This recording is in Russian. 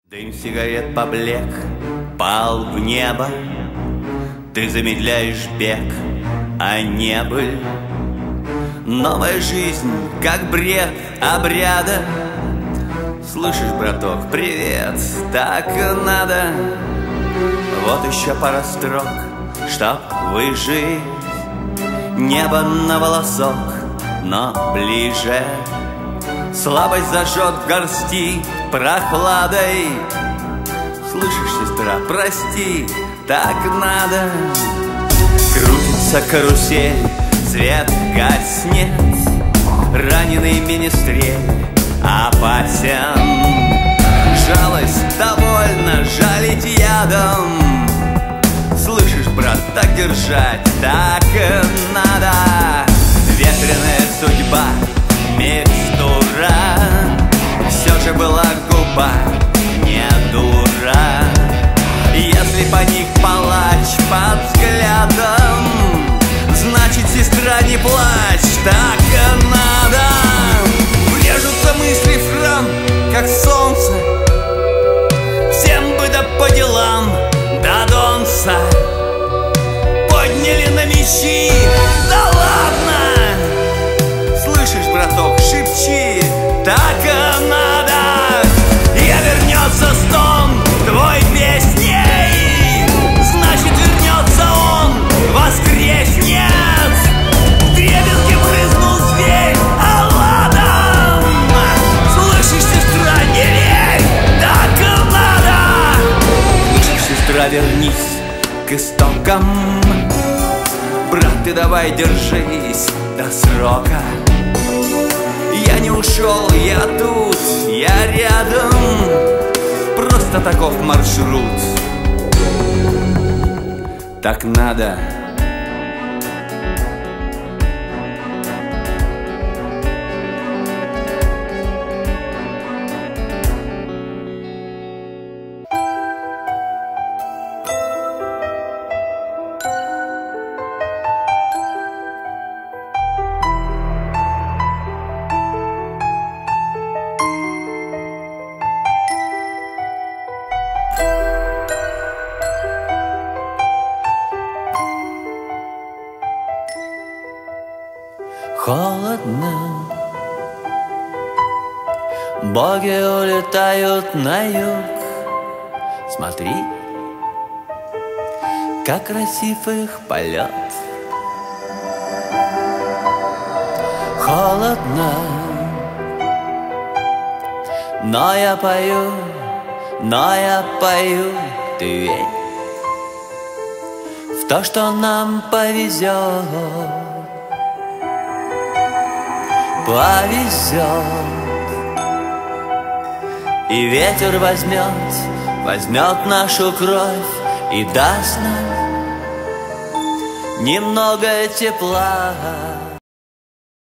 Дым сигарет поблек, пал в небо. Ты замедляешь бег, а не быль. Новая жизнь, как бред обряда. Слышишь, браток, привет, так надо. Вот еще пара строк, чтоб выжить. Небо на волосок, но ближе. Слабость зажжет в горсти прохладой. Слышишь, сестра, прости, так надо. Крутится карусель, свет гаснет. Раненый министрель опасен. Жалость довольно жалить ядом. Слышишь, брат, так держать, так надо. Ветреная судьба, микстура. Все же была губа, не дура. Если по них палач под взглядом, значит, сестра, не плачь, так надо. Врежутся мысли в храм, как солнце. Всем бы да по делам, до донца. Подняли на мечи, да ладно. Слышишь, браток, шепчи, так надо. Я вернется стон твой песней, значит, вернется он, воскреснет. Дребезги брызнул зверь Алладом. Слышишь, сестра, не верь, так надо. Слышишь, сестра, вернись к истокам. Брат, ты давай держись до срока. Я не ушел, я тут, я рядом. Просто таков маршрут. Так надо. Холодно, боги улетают на юг. Смотри, как красив их полет. Холодно, но я пою, ты верь в то, что нам повезет. Повезет, и ветер возьмет нашу кровь и даст нам немного тепла.